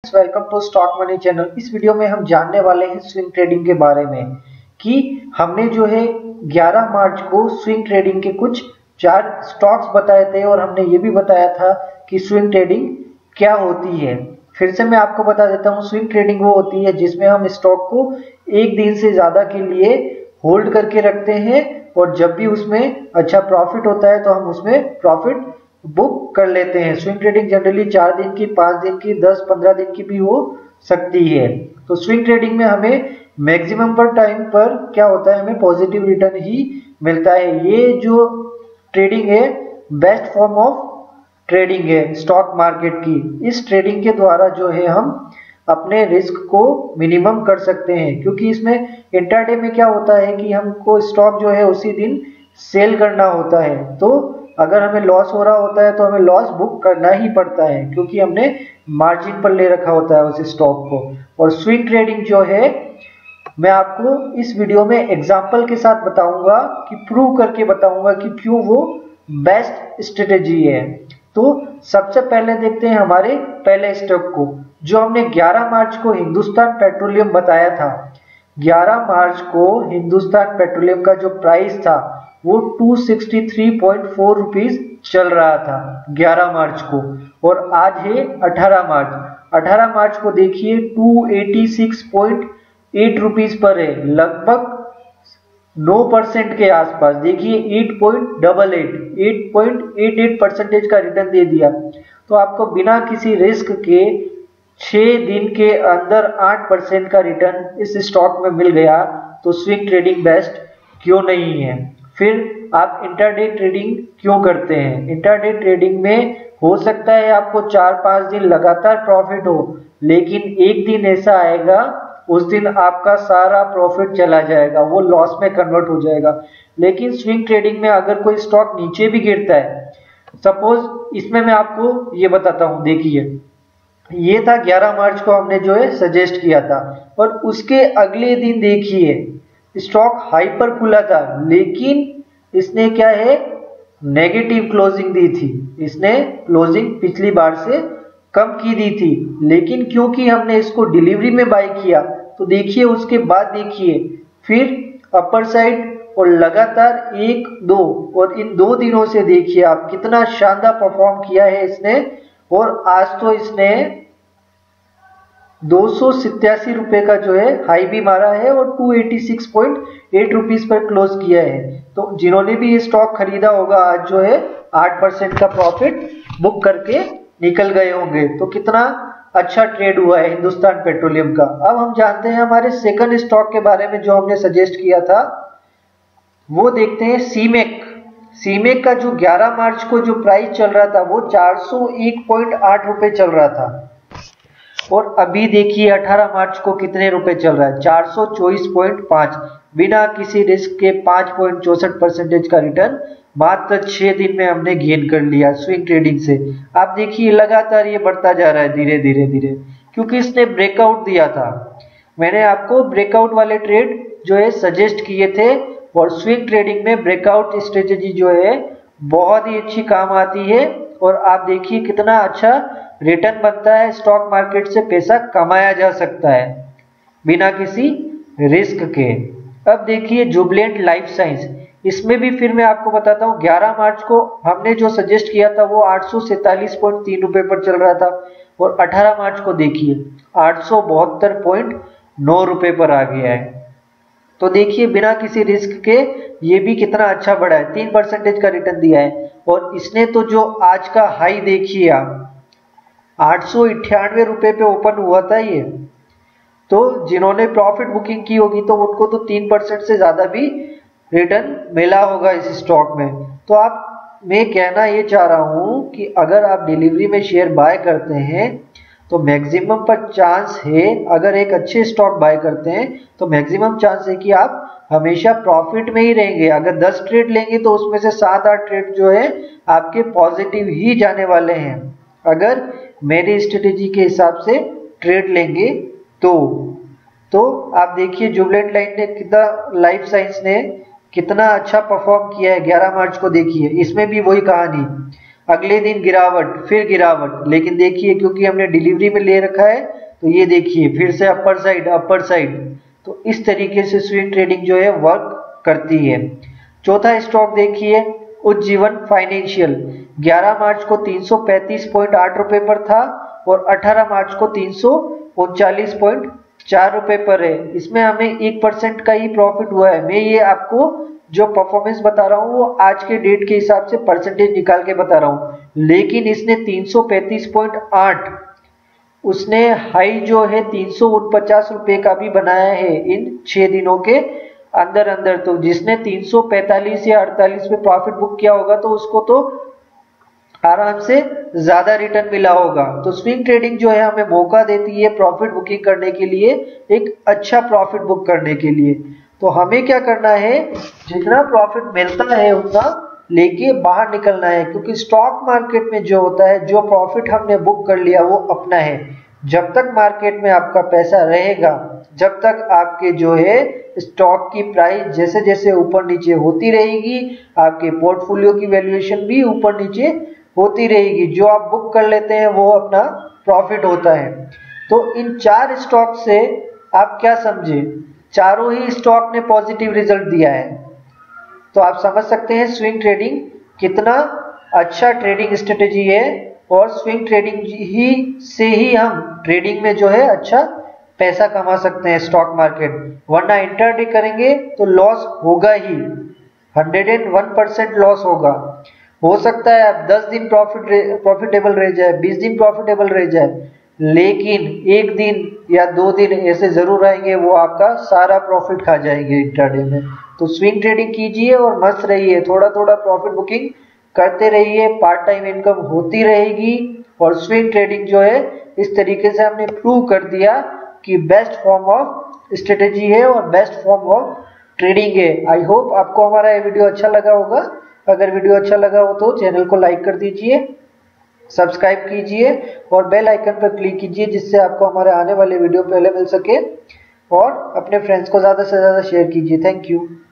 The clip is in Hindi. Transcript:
Welcome to Stock Money channel. इस वीडियो में हम जानने वाले हैं स्विंग ट्रेडिंग के बारे में कि हमने जो है 11 मार्च को स्विंग ट्रेडिंग के कुछ 4 स्टॉक्स बताए थे और हमने ये भी बताया था कि स्विंग ट्रेडिंग क्या होती है। फिर से मैं आपको बता देता हूँ, स्विंग ट्रेडिंग वो होती है जिसमें हम स्टॉक को एक दिन से ज्यादा के लिए होल्ड करके रखते हैं और जब भी उसमें अच्छा प्रॉफिट होता है तो हम उसमें प्रॉफिट बुक कर लेते हैं। स्विंग ट्रेडिंग जनरली 4 दिन की, 5 दिन की, 10-15 दिन की भी हो सकती है। तो स्विंग ट्रेडिंग में हमें मैक्सिमम पर टाइम पर क्या होता है, हमें पॉजिटिव रिटर्न ही मिलता है। ये जो ट्रेडिंग है बेस्ट फॉर्म ऑफ ट्रेडिंग है स्टॉक मार्केट की। इस ट्रेडिंग के द्वारा जो है हम अपने रिस्क को मिनिमम कर सकते हैं, क्योंकि इसमें इंट्राडे में क्या होता है कि हमको स्टॉक जो है उसी दिन सेल करना होता है। तो अगर हमें लॉस हो रहा होता है तो हमें लॉस बुक करना ही पड़ता है, क्योंकि हमने मार्जिन पर ले रखा होता है उस स्टॉक को। और स्विंग ट्रेडिंग जो है मैं आपको इस वीडियो में एग्जांपल के साथ बताऊंगा कि प्रूव करके बताऊंगा कि क्यों वो बेस्ट स्ट्रेटेजी है। तो सबसे पहले देखते हैं हमारे पहले स्टॉक को, जो हमने 11 मार्च को हिंदुस्तान पेट्रोलियम बताया था। 11 मार्च को हिंदुस्तान पेट्रोलियम का जो प्राइस था वो 263.4 रुपीज चल रहा था 11 मार्च को, और आज है 18 मार्च। 18 मार्च को देखिए 286.8 रुपीज पर है, लगभग 9% के आसपास। देखिए 8.88% का रिटर्न दे दिया। तो आपको बिना किसी रिस्क के 6 दिन के अंदर 8% का रिटर्न इस स्टॉक में मिल गया, तो स्विंग ट्रेडिंग बेस्ट क्यों नहीं है। फिर आप इंट्राडे ट्रेडिंग क्यों करते हैं। इंट्राडे ट्रेडिंग में हो सकता है आपको 4-5 दिन लगातार प्रॉफिट हो, लेकिन एक दिन ऐसा आएगा उस दिन आपका सारा प्रॉफिट चला जाएगा, वो लॉस में कन्वर्ट हो जाएगा। लेकिन स्विंग ट्रेडिंग में अगर कोई स्टॉक नीचे भी गिरता है, सपोज इसमें मैं आपको ये बताता हूं, देखिए ये था 11 मार्च को हमने जो है सजेस्ट किया था, और उसके अगले दिन देखिए स्टॉक हाई पर खुला था, लेकिन इसने क्या है नेगेटिव क्लोजिंग दी थी। इसने क्लोजिंग पिछली बार से कम की दी थी, लेकिन क्योंकि हमने इसको डिलीवरी में बाय किया तो देखिए उसके बाद देखिए फिर अपर साइड और लगातार 1-2 और इन 2 दिनों से देखिए आप कितना शानदार परफॉर्म किया है इसने। और आज तो इसने 287 रुपए का जो है हाई भी मारा है और 286.8 रुपीज पर क्लोज किया है। तो जिन्होंने भी ये स्टॉक खरीदा होगा आज जो है 8% का प्रॉफिट बुक करके निकल गए होंगे। तो कितना अच्छा ट्रेड हुआ है हिंदुस्तान पेट्रोलियम का। अब हम जानते हैं हमारे सेकंड स्टॉक के बारे में जो हमने सजेस्ट किया था, वो देखते हैं सीमेक। सीमेक का जो 11 मार्च को जो प्राइस चल रहा था वो 401.8 रुपए चल रहा था, और अभी देखिए 18 मार्च को कितने रुपए चल रहा है, 424.5। बिना किसी रिस्क के 5.64% का रिटर्न मात्र 6 दिन में हमने गेन कर लिया स्विंग ट्रेडिंग से। आप देखिए लगातार ये बढ़ता जा रहा है धीरे धीरे धीरे, क्योंकि इसने ब्रेकआउट दिया था। मैंने आपको ब्रेकआउट वाले ट्रेड जो है सजेस्ट किए थे, और स्विंग ट्रेडिंग में ब्रेकआउट स्ट्रेटेजी जो है बहुत ही अच्छी काम आती है। और आप देखिए कितना अच्छा रिटर्न बनता है, स्टॉक मार्केट से पैसा कमाया जा सकता है बिना किसी रिस्क के। अब देखिए जुबिलेंट लाइफ साइंस, इसमें भी फिर मैं आपको बताता हूँ 11 मार्च को हमने जो सजेस्ट किया था वो 847.3 रुपए पर चल रहा था, और 18 मार्च को देखिए 872.9 रुपए पर आ गया है। तो देखिए बिना किसी रिस्क के ये भी कितना अच्छा बढ़ा है, 3% का रिटर्न दिया है। और इसने तो जो आज का हाई देखिए आप 898 रुपए पे ओपन हुआ था ये, तो जिन्होंने प्रॉफिट बुकिंग की होगी तो उनको तो 3% से ज्यादा भी रिटर्न मिला होगा इस स्टॉक में। तो आप मैं कहना ये चाह रहा हूं कि अगर आप डिलीवरी में शेयर बाय करते हैं तो मैक्सिमम पर चांस है, अगर एक अच्छे स्टॉक बाय करते हैं तो मैक्सिमम चांस है कि आप हमेशा प्रॉफिट में ही रहेंगे। अगर 10 ट्रेड लेंगे तो उसमें से 7-8 ट्रेड जो है आपके पॉजिटिव ही जाने वाले हैं, अगर मेरी स्ट्रेटेजी के हिसाब से ट्रेड लेंगे तो आप देखिए जुबिलेंट लाइफ साइंस ने कितना अच्छा परफॉर्म किया है 11 मार्च को। देखिए इसमें भी वही कहानी, अगले दिन गिरावट, फिर गिरावट, लेकिन देखिए क्योंकि हमने डिलीवरी में ले रखा है तो ये देखिए फिर से अपर साइड। तो इस तरीके से स्विंग ट्रेडिंग जो है वर्क करती है। चौथा स्टॉक देखिए उज्जीवन फाइनेंशियल, 11 मार्च को 335.8 रुपए पर था और 18 मार्च को 339.4 रुपए पर है। इसमें हमें 1% का ही प्रॉफिट हुआ है। मैं ये आपको जो परफॉर्मेंस बता रहा हूँ वो आज के डेट के हिसाब से परसेंटेज निकाल के बता रहा हूँ, लेकिन इसने 335.8 उसने हाई जो है 349 रुपए का भी बनाया है इन 6 दिनों के अंदर। तो जिसने 345 या 48 पे प्रॉफिट बुक किया होगा तो उसको तो आराम से ज्यादा रिटर्न मिला होगा। तो स्विंग ट्रेडिंग जो है हमें मौका देती है प्रॉफिट बुकिंग करने के लिए, एक अच्छा प्रॉफिट बुक करने के लिए। तो हमें क्या करना है, जितना प्रॉफिट मिलता है उतना लेके बाहर निकलना है, क्योंकि स्टॉक मार्केट में जो होता है जो प्रॉफिट हमने बुक कर लिया वो अपना है। जब तक मार्केट में आपका पैसा रहेगा, जब तक आपके जो है स्टॉक की प्राइस जैसे जैसे ऊपर नीचे होती रहेगी, आपके पोर्टफोलियो की वैल्यूएशन भी ऊपर नीचे होती रहेगी। जो आप बुक कर लेते हैं वो अपना प्रॉफिट होता है। तो इन 4 स्टॉक से आप क्या समझे, चारों ही स्टॉक ने पॉजिटिव रिजल्ट दिया है। तो आप समझ सकते हैं स्विंग ट्रेडिंग कितना अच्छा ट्रेडिंग स्ट्रेटेजी है, और स्विंग ट्रेडिंग ही से ही हम ट्रेडिंग में जो है अच्छा पैसा कमा सकते हैं स्टॉक मार्केट। वरना इंट्राडे करेंगे तो लॉस होगा ही, 101% लॉस होगा। हो सकता है आप 10 दिन प्रॉफिटेबल रह जाए, 20 दिन प्रॉफिटेबल रह जाए, लेकिन एक दिन या 2 दिन ऐसे जरूर आएंगे वो आपका सारा प्रॉफिट खा जाएंगे इंट्राडे में। तो स्विंग ट्रेडिंग कीजिए और मस्त रहिए, थोड़ा थोड़ा प्रॉफिट बुकिंग करते रहिए, पार्ट टाइम इनकम होती रहेगी। और स्विंग ट्रेडिंग जो है इस तरीके से हमने प्रूव कर दिया कि बेस्ट फॉर्म ऑफ स्ट्रेटेजी है और बेस्ट फॉर्म ऑफ ट्रेडिंग है। आई होप आपको हमारा ये वीडियो अच्छा लगा होगा। अगर वीडियो अच्छा लगा हो तो चैनल को लाइक कर दीजिए, सब्सक्राइब कीजिए और बेल आइकन पर क्लिक कीजिए, जिससे आपको हमारे आने वाले वीडियो पहले मिल सके। और अपने फ्रेंड्स को ज़्यादा से ज़्यादा शेयर कीजिए। Thank you.